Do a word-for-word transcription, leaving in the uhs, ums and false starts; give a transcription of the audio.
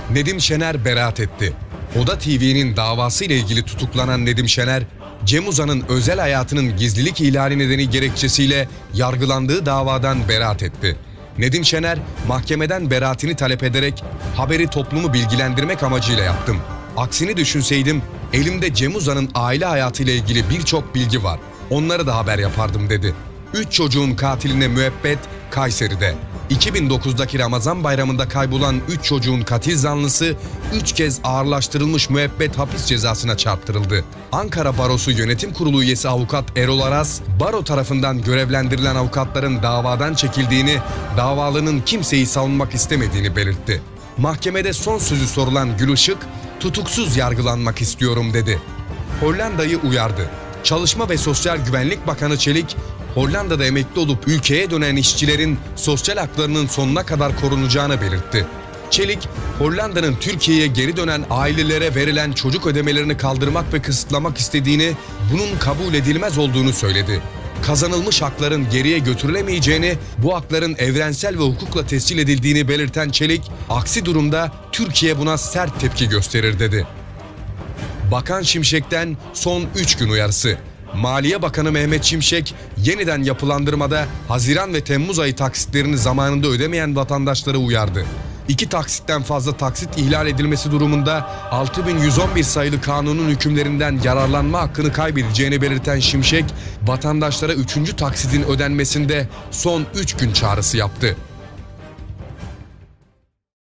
Nedim Şener beraat etti. Oda T V'nin davası ile ilgili tutuklanan Nedim Şener, Cem Uzan'ın özel hayatının gizlilik ihlali nedeni gerekçesiyle yargılandığı davadan beraat etti. Nedim Şener, mahkemeden beraatini talep ederek haberi toplumu bilgilendirmek amacıyla yaptım. Aksini düşünseydim elimde Cem Uzan'ın aile hayatıyla ilgili birçok bilgi var. Onları da haber yapardım dedi. Üç çocuğun katiline müebbet Kayseri'de. iki bin dokuzdaki Ramazan bayramında kaybolan üç çocuğun katil zanlısı üç kez ağırlaştırılmış müebbet hapis cezasına çarptırıldı. Ankara Barosu Yönetim Kurulu üyesi avukat Erol Aras, baro tarafından görevlendirilen avukatların davadan çekildiğini, davalının kimseyi savunmak istemediğini belirtti. Mahkemede son sözü sorulan Gül Işık, tutuksuz yargılanmak istiyorum dedi. Hollanda'yı uyardı. Çalışma ve Sosyal Güvenlik Bakanı Çelik, Hollanda'da emekli olup ülkeye dönen işçilerin sosyal haklarının sonuna kadar korunacağını belirtti. Çelik, Hollanda'nın Türkiye'ye geri dönen ailelere verilen çocuk ödemelerini kaldırmak ve kısıtlamak istediğini, bunun kabul edilmez olduğunu söyledi. Kazanılmış hakların geriye götürülemeyeceğini, bu hakların evrensel ve hukukla tescil edildiğini belirten Çelik, aksi durumda Türkiye buna sert tepki gösterir dedi. Bakan Şimşek'ten son üç gün uyarısı. Maliye Bakanı Mehmet Şimşek, yeniden yapılandırmada Haziran ve Temmuz ayı taksitlerini zamanında ödemeyen vatandaşları uyardı. İki taksitten fazla taksit ihlal edilmesi durumunda altı bin yüz on bir sayılı kanunun hükümlerinden yararlanma hakkını kaybedeceğini belirten Şimşek, vatandaşlara üçüncü taksitin ödenmesinde son üç gün çağrısı yaptı.